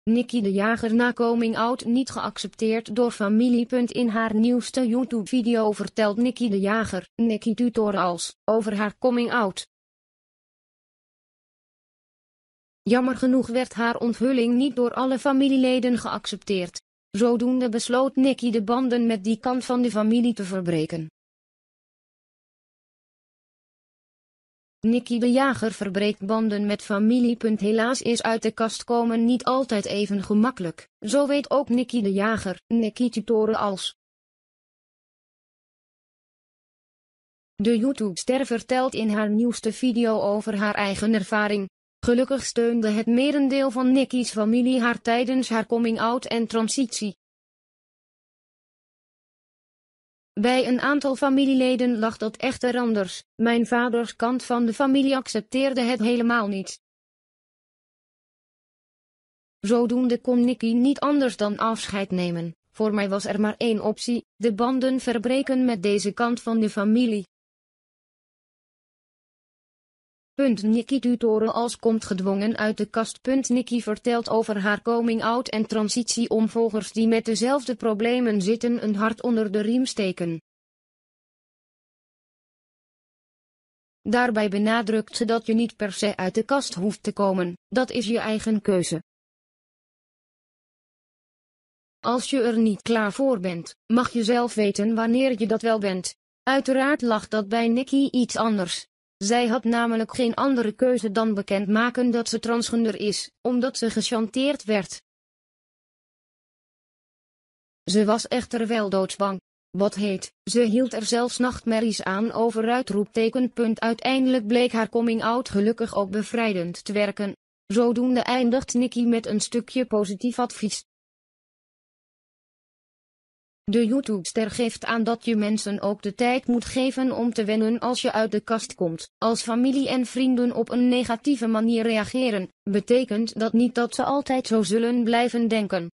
Nikki de Jager na coming out niet geaccepteerd door familie. In haar nieuwste YouTube-video vertelt Nikki de Jager, Nikki Tutorials, over haar coming out. Jammer genoeg werd haar onthulling niet door alle familieleden geaccepteerd. Zodoende besloot Nikki de banden met die kant van de familie te verbreken. Nikki de Jager verbreekt banden met familie. Helaas is uit de kast komen niet altijd even gemakkelijk, zo weet ook Nikki de Jager, Nikki Tutorials. De YouTube-ster vertelt in haar nieuwste video over haar eigen ervaring. Gelukkig steunde het merendeel van Nikki's familie haar tijdens haar coming-out en transitie. Bij een aantal familieleden lag dat echter anders. Mijn vaders kant van de familie accepteerde het helemaal niet. Zodoende kon Nikki niet anders dan afscheid nemen. Voor mij was er maar één optie, de banden verbreken met deze kant van de familie. Nikki Tutorials komt gedwongen uit de kast. Nikki vertelt over haar coming-out en transitie om volgers die met dezelfde problemen zitten een hart onder de riem steken. Daarbij benadrukt ze dat je niet per se uit de kast hoeft te komen, dat is je eigen keuze. Als je er niet klaar voor bent, mag je zelf weten wanneer je dat wel bent. Uiteraard lag dat bij Nikki iets anders. Zij had namelijk geen andere keuze dan bekendmaken dat ze transgender is, omdat ze gechanteerd werd. Ze was echter wel doodsbang. Wat heet, ze hield er zelfs nachtmerries aan over uitroepteken. Uiteindelijk bleek haar coming-out gelukkig ook bevrijdend te werken. Zodoende eindigt Nikki met een stukje positief advies. De YouTube-ster geeft aan dat je mensen ook de tijd moet geven om te wennen als je uit de kast komt. Als familie en vrienden op een negatieve manier reageren, betekent dat niet dat ze altijd zo zullen blijven denken.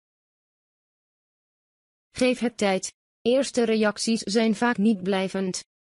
Geef het tijd. Eerste reacties zijn vaak niet blijvend.